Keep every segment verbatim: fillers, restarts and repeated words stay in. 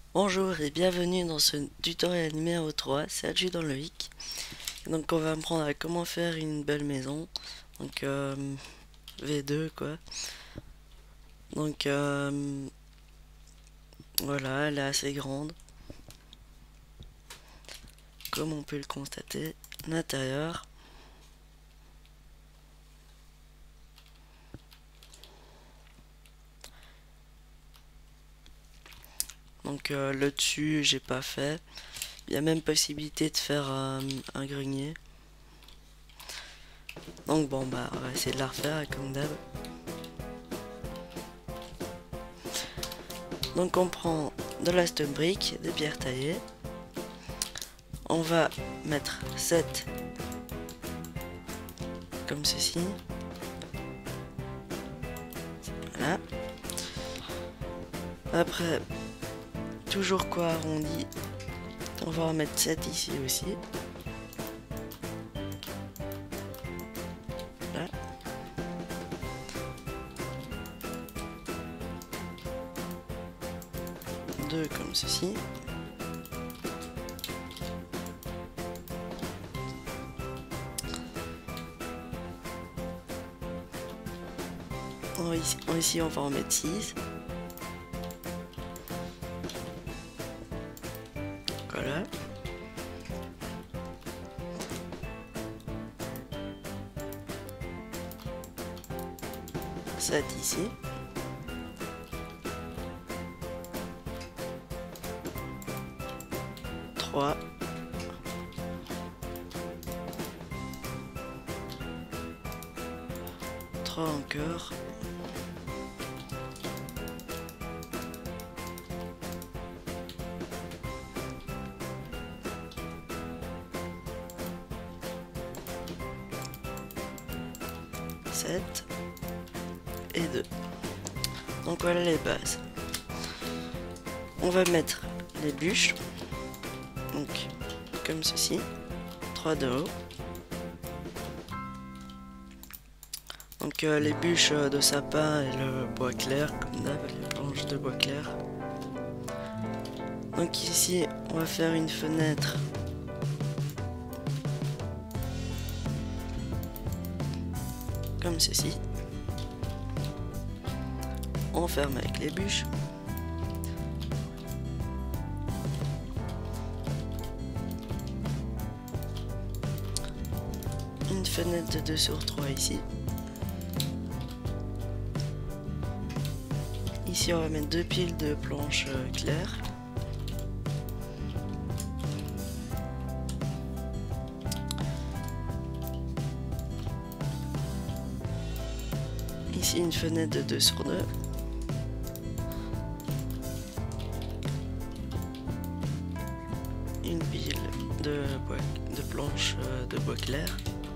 Bonjour et bienvenue dans ce tutoriel numéro trois, c'est Adjudant Loïc. Donc on va apprendre à comment faire une belle maison. Donc euh, V deux quoi. Donc euh, voilà, elle est assez grande. Comme on peut le constater, l'intérieur. Donc euh, le dessus j'ai pas fait. Il y a même possibilité de faire euh, un grenier. Donc bon bah on va essayer de la refaire comme d'hab. Donc on prend de la stone brick, des pierres taillées. On va mettre sept comme ceci. Voilà. Après, toujours quoi arrondi, on va en mettre sept ici aussi. Voilà. Deux comme ceci. Ici, ici on va en mettre six. Voilà. sept ici. trois. trois encore. sept et deux. Donc voilà les bases. On va mettre les bûches, donc comme ceci, trois de haut. Donc euh, les bûches euh, de sapin et le bois clair, comme d'hab, les planches de bois clair. Donc ici on va faire une fenêtre comme ceci. On ferme avec les bûches. Une fenêtre de deux sur trois ici. Ici on va mettre deux piles de planches euh, claires. Ici une fenêtre de deux sur deux. Une pile de, bois, de planches euh, de bois clair.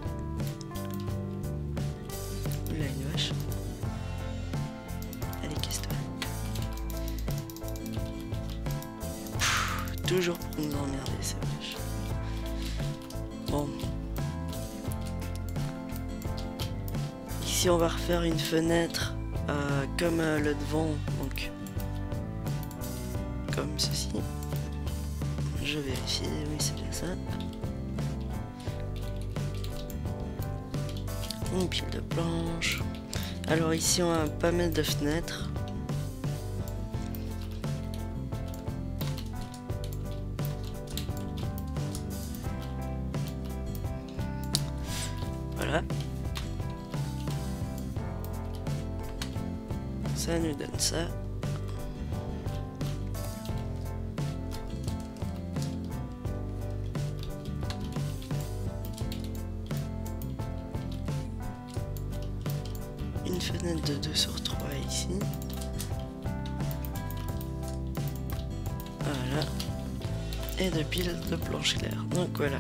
Là une vache. Allez, casse-toi. Toujours pour nous emmerder ces vaches. Bon. Ici on va refaire une fenêtre euh, comme euh, le devant, donc comme ceci. Je vérifie, oui c'est bien ça. Une pile de planches. Alors ici on va pas mettre de fenêtre. Voilà. Ça nous donne ça. Une fenêtre de deux sur trois ici. Voilà. Et deux piles de planches claires. Donc voilà.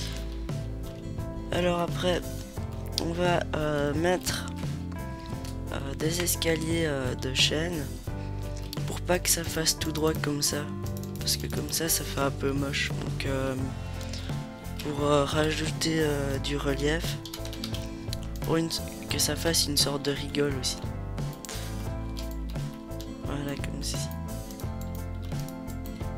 Alors après, on va euh, mettre euh, des escaliers euh, de chaîne pour pas que ça fasse tout droit comme ça. Parce que comme ça, ça fait un peu moche. Donc euh, pour euh, rajouter euh, du relief, pour une, que ça fasse une sorte de rigole aussi. Voilà, comme ceci.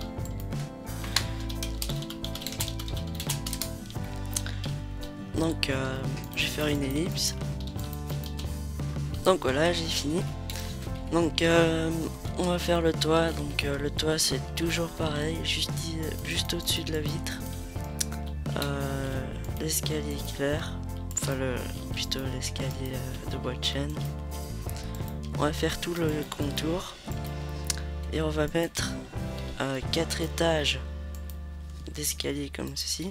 Donc euh, je vais faire une ellipse. Donc voilà, j'ai fini. Donc euh, on va faire le toit. Donc euh, le toit c'est toujours pareil, juste, juste au-dessus de la vitre. Euh, l'escalier clair, enfin le, plutôt l'escalier de bois de chêne. On va faire tout le contour et on va mettre euh, quatre étages d'escalier comme ceci.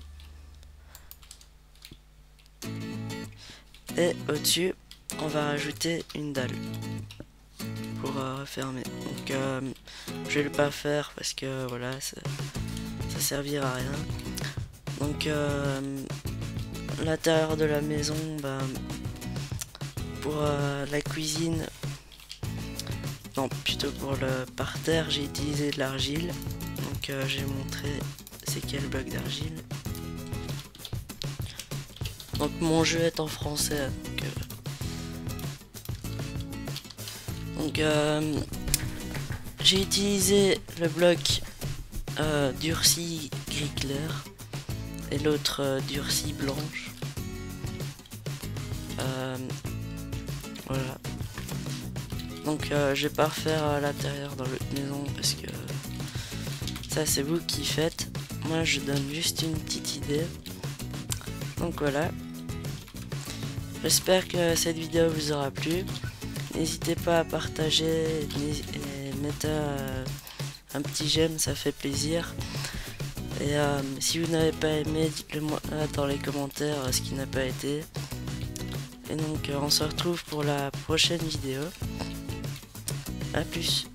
Et au-dessus, on va rajouter une dalle pour euh, refermer. Donc, euh, je vais le pas faire parce que voilà, ça, ça servira à rien. Donc, euh, l'intérieur de la maison, bah, pour euh, la cuisine, non, plutôt pour le parterre, j'ai utilisé de l'argile. Donc, euh, j'ai montré c'est quel bloc d'argile. Donc mon jeu est en français. Donc, euh, donc euh, j'ai utilisé le bloc euh, durci gris clair et l'autre euh, durci blanche. Euh, voilà. Donc euh, je vais pas refaire à l'intérieur dans l'autre maison parce que ça c'est vous qui faites. Moi je donne juste une petite idée. Donc voilà. J'espère que cette vidéo vous aura plu. N'hésitez pas à partager et mettre euh, un petit j'aime, ça fait plaisir. Et euh, si vous n'avez pas aimé, dites-le moi dans les commentaires ce qui n'a pas été. Et donc euh, on se retrouve pour la prochaine vidéo. A plus.